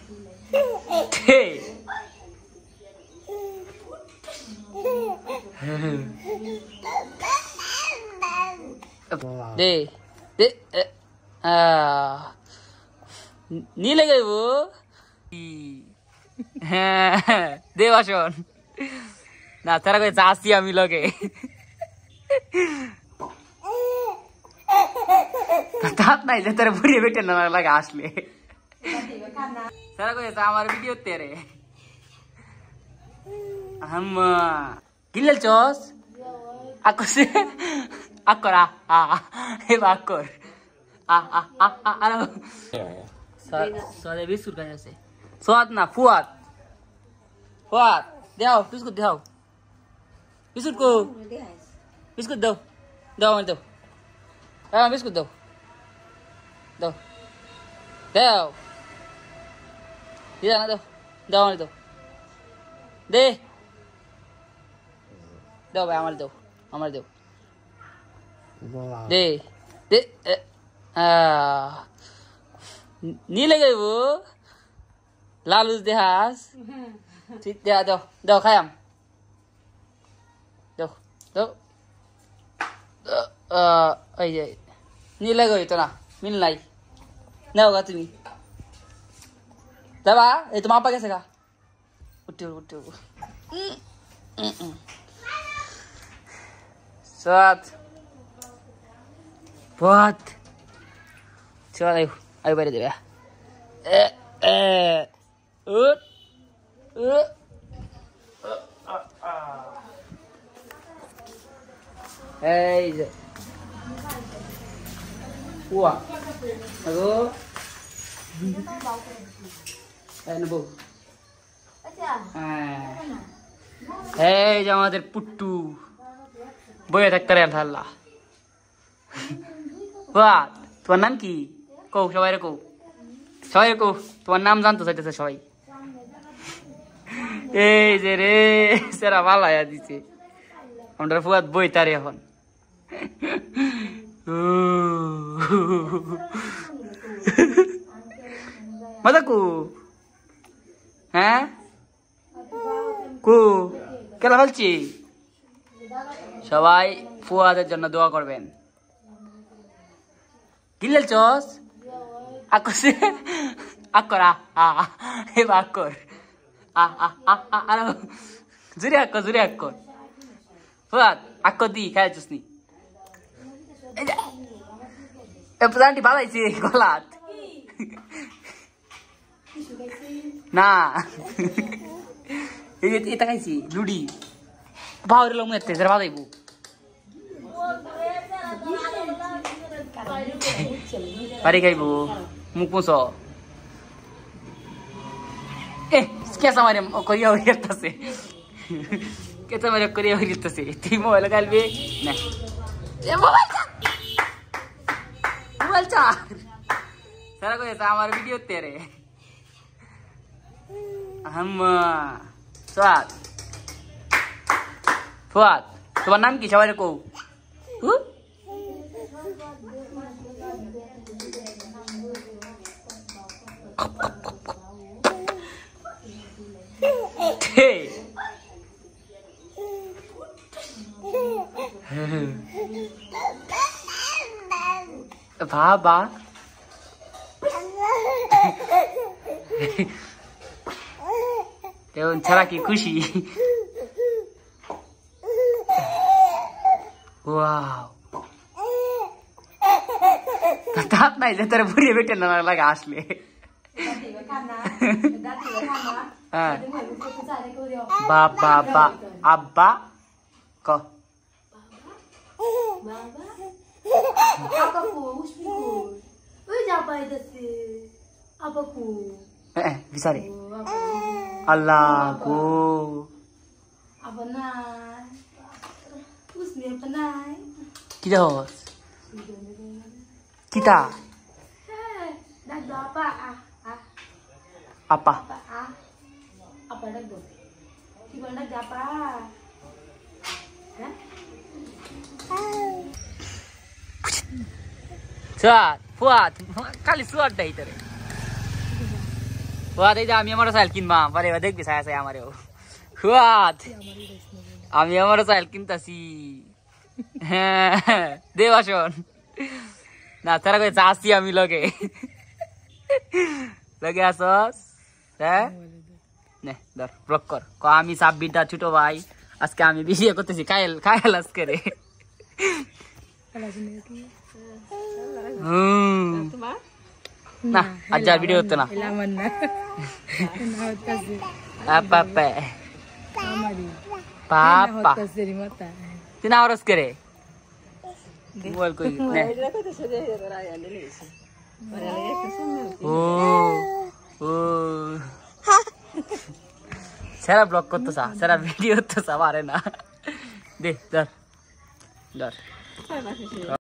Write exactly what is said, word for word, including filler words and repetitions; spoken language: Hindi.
दे दे नहीं लगे वो दे वाशन ना तेरा कोई चासिया मिलोगे तात नहीं ले तेरे बुरी बेटे ना लगा आसले तेरा कोई हमारे वीडियो तेरे हम किल्ल चोस aku sih akor ah ah heba akor ah ah ah ah ano so so ada biskut kan ya sih Fuad na Fuad Fuad deo biskut deo biskut ko biskut deo deo itu ah biskut deo deo deo tidak deo deo itu deh deo bayar amal deo amal deo दे दे नहीं लगे वो लालूस देहास ठीक दे दो दो खायम दो दो अये नहीं लगे तो ना मिल नहीं ना होगा तुम्हें दबा ये तुम आपा कैसे का उठो उठो साथ What? Coba ayo, ayo balik dulu ya. Eh, eh, ut, ut, hey, wah, aku, eh nabo, hey, jangan ada putu, boy tak keren halah. Fuad, tuan nam ki? Kau, siapa aku? Siapa aku? Tuan nam jangan tu saja siapa? Eh, jere, sera malah ya di sini. Amder Fuad boy tari hon. Mata ku? Hah? Ku? Kela halci? Siapa? Fuad aja na doa korban. Gila cos, aku sih akor ah ah heba akor ah ah ah ah ano zuri akor zuri akor Fuad akor di kayak jus nih eh pesan di bawah sih kolat nah ini itu kan sih ludi bawah lo mau tes terbaik ibu Pari kai bu, mukuso. Eh, क्या समारे कोरिया हो गया तसे, क्या समारे कोरिया हो गया तसे, तीमो वाला कल भी नहीं, ये मोबाइल चार, मोबाइल चार, सारा कोई ऐसा हमारे वीडियो तेरे, हम स्वाद, स्वाद, तुम्हारा नाम क्या है को, हु? Hey. Baba. Dia cara ki खुशी. Wow. Tatap naik je तेरे बुरी बेटे ना लगा असली. Ba ba ba abba ko baba apa ku mustiku udah apa itu sih apa ku eh bisa deh Allah ku apa nai usni apa nai kita host kita dah apa ah apa ah apa dah go gimana apa kan Fuad Fuad kali suat dah itu Fuad এই যে আমি আমার সাইকেল কিনবা পরে এবার দেখবি ছায়া ছায়া আমারেও ফুয়াদ আমি আমার সাইকেল কিনতাছি হ্যাঁ দে বাসন না তারা কই চাচ্ছি আমি লগে লগে আসস হ্যাঁ নে ধর ব্লক কর ক আমি সাব্বিরটা ছোট ভাই আজকে আমি বিয়ে করতেছি কায়েল কায়েল আজকে রে হুম না আজ আর ভিডিও হতো না পাপা পাপা তুই না আওয়াজ করে মোবাইল কই নে ও ও সারা ব্লগ করতেছা সারা ভিডিও করতেছা পারে না দে ধর ধর